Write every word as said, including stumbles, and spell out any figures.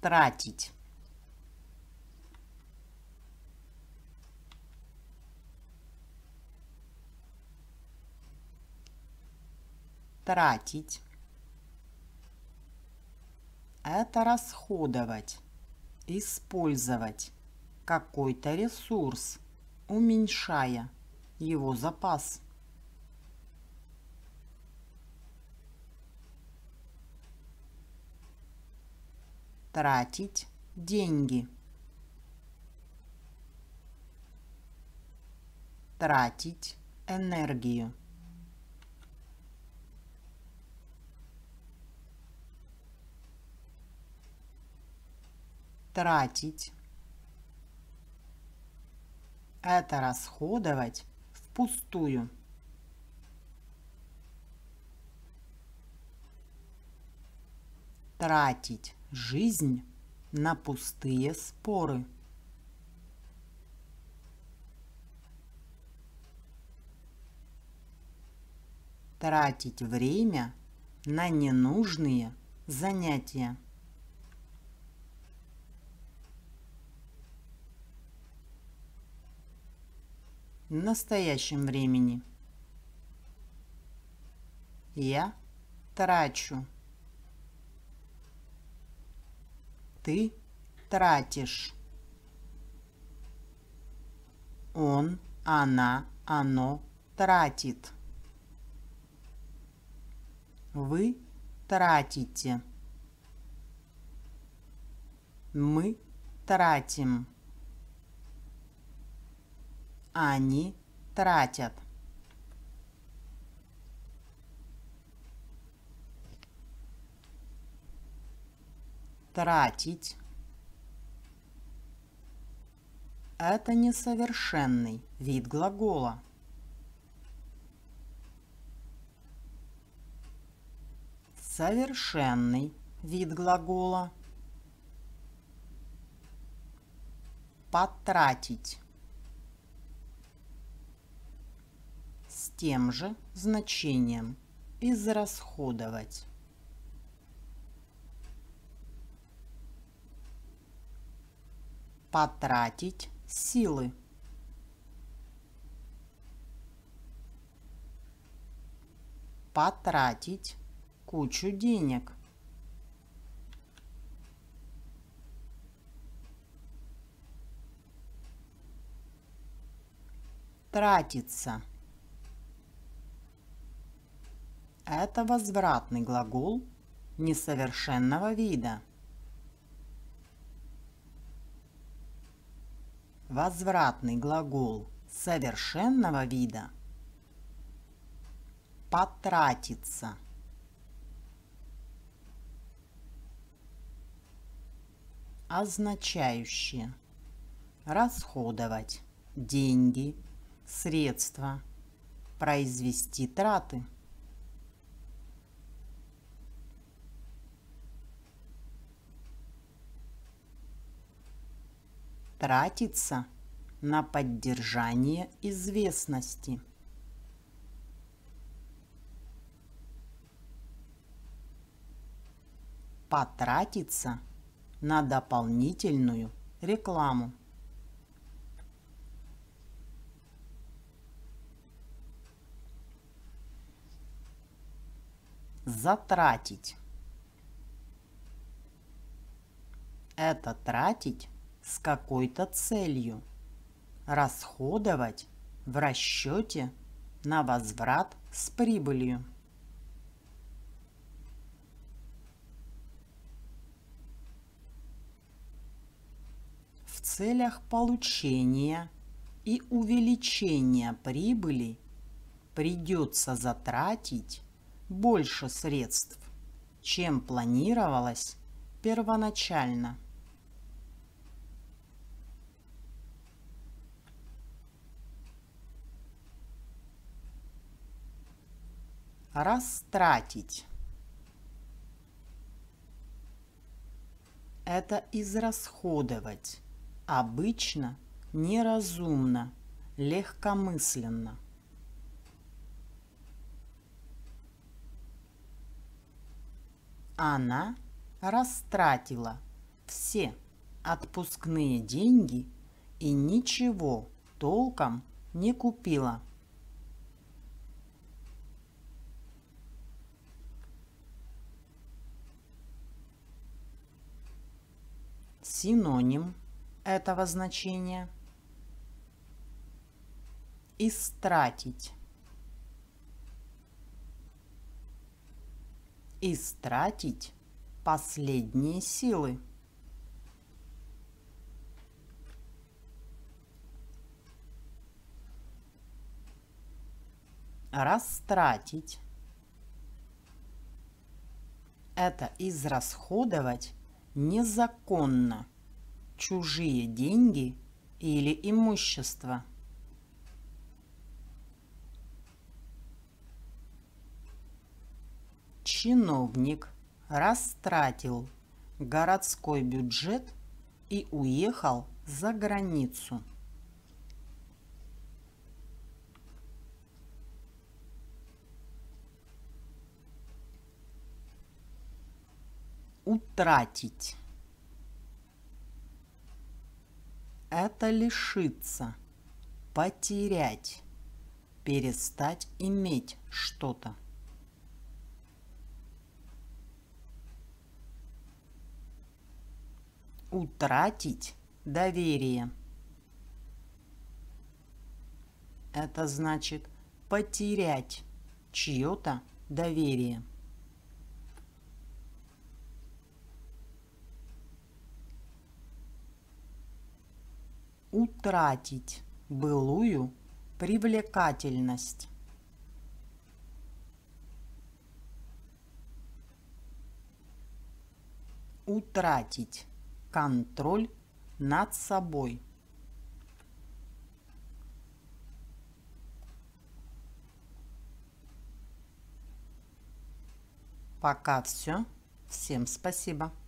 Тратить. Тратить. Это расходовать, использовать какой-то ресурс, уменьшая его запас. Тратить деньги. Тратить энергию. Тратить. Это расходовать впустую. Тратить жизнь на пустые споры. Тратить время на ненужные занятия. В настоящем времени. Я трачу. Ты тратишь. Он, она, оно тратит. Вы тратите. Мы тратим. Они тратят. Тратить. Это несовершенный вид глагола. Совершенный вид глагола. Потратить. С тем же значением израсходовать. Потратить силы. Потратить кучу денег. Тратиться. Это возвратный глагол несовершенного вида. Возвратный глагол совершенного вида – потратиться. Означающее расходовать деньги, средства, произвести траты. Тратиться на поддержание известности. Потратиться на дополнительную рекламу. Затратить. Это тратить с какой-то целью. Расходовать в расчете на возврат с прибылью. В целях получения и увеличения прибыли придется затратить больше средств, чем планировалось первоначально. Растратить. Это израсходовать, обычно неразумно, легкомысленно. Она растратила все отпускные деньги и ничего толком не купила. Синоним этого значения – истратить. Истратить последние силы. Растратить – это израсходовать незаконно чужие деньги или имущество. Чиновник растратил городской бюджет и уехал за границу. Утратить – это лишиться, потерять, перестать иметь что-то. Утратить доверие – это значит потерять чье-то доверие. Утратить былую привлекательность. Утратить контроль над собой. Пока все. Всем спасибо.